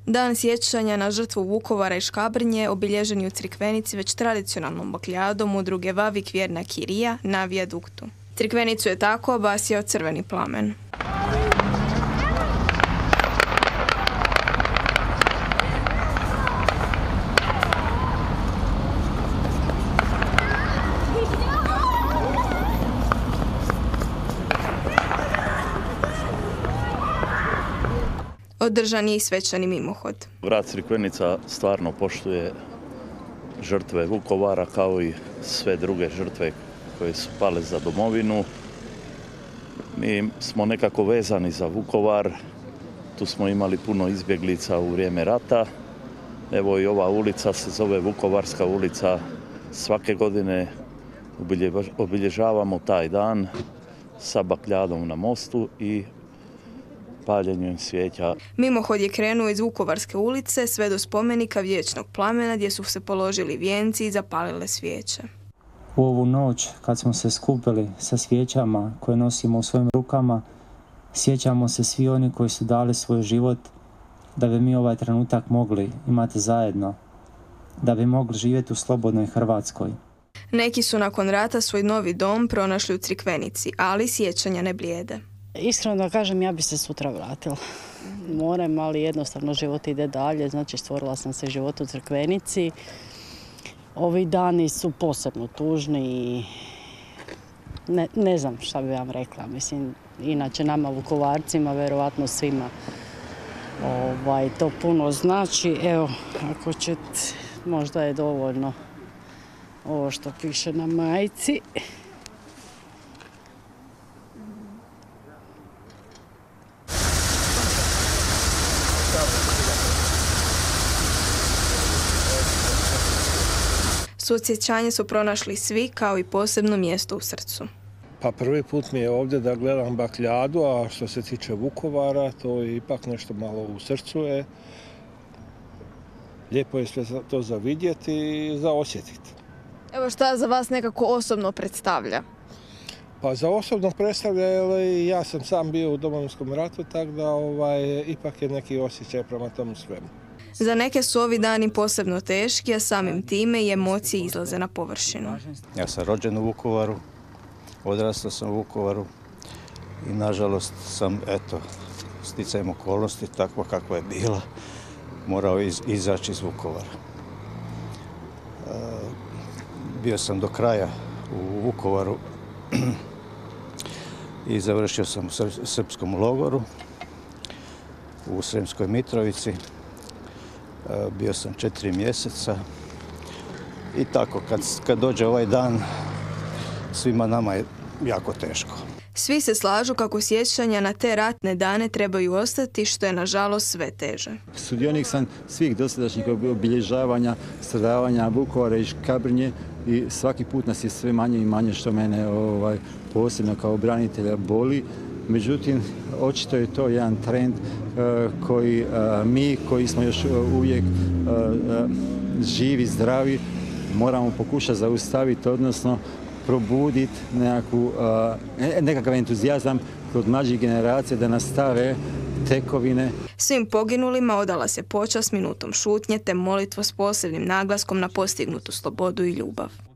Dan sjećanja na žrtvu Vukovara i Škabrnje obilježen je u Crikvenici već tradicionalnom bakljadom udruge Vavik Vjerna Kirija na Vijaduktu. Crikvenicu je tako obasjao crveni plamen. Održan je i svečani mimohod. Grad Crikvenica stvarno poštuje žrtve Vukovara kao i sve druge žrtve koje su pale za domovinu. Mi smo nekako vezani za Vukovar, tu smo imali puno izbjeglica u vrijeme rata. Evo i ova ulica se zove Vukovarska ulica. Svake godine obilježavamo taj dan sa bakljadom na mostu i paljenjem svijeća. Mimohod je krenuo iz Vukovarske ulice sve do spomenika Vječnog plamena gdje su se položili vijenci i zapalile svijeće. U ovu noć kad smo se skupili sa svijećama koje nosimo u svojim rukama, sjećamo se svi oni koji su dali svoj život da bi mi ovaj trenutak mogli imati zajedno, da bi mogli živjeti u slobodnoj Hrvatskoj. Neki su nakon rata svoj novi dom pronašli u Crikvenici, ali sjećanja ne blijede. Iskreno da kažem, ja bi se sutra vratila. Moram, ali jednostavno život ide dalje, znači stvorila sam se život u Crikvenici. Ovi dani su posebno tužni i ne znam šta bi vam rekla. Mislim, inače nama Vukovarcima, verovatno svima to puno znači. Evo, ako ćete, možda je dovoljno ovo što piše na majici. Suosjećanje su pronašli svi kao i posebno mjesto u srcu. Pa prvi put mi je ovdje da gledam bakljadu, a što se tiče Vukovara, to je ipak nešto malo u srcu je. Lijepo je sve to za vidjeti i za osjetiti. Evo šta za vas nekako osobno predstavlja? Pa za osobno predstavlja, jer ja sam sam bio u Domovinskom ratu, tako da ipak je neki osjećaj prema tomu svemu. Za neke su ovi dani posebno teški, a samim time i emocije izlaze na površinu. Ja sam rođen u Vukovaru, odrastao sam u Vukovaru i nažalost sam, sticajem okolnosti, takva kakva je bila, morao izaći iz Vukovara. Bio sam do kraja u Vukovaru i završio sam u srpskom logoru u Sremskoj Mitrovici. Bio sam 4 mjeseca i tako, kad dođe ovaj dan, svima nama je jako teško. Svi se slažu kako sjećanja na te ratne dane trebaju ostati, što je nažalost sve teže. Sudionik sam svih dosadašnjih obilježavanja, stradavanja Vukovara i Škabrnje i svaki put nas je sve manje i manje, što mene posebno kao branitelja boli. Međutim, očito je to jedan trend koji mi, koji smo još uvijek živi, zdravi, moramo pokušati zaustaviti, odnosno probuditi nekakav entuzijazam kod mlađih generacija da nastave tekovine. Svim poginulima odala se počast minutom šutnje te molitva s posebnim naglaskom na postignutu slobodu i ljubav.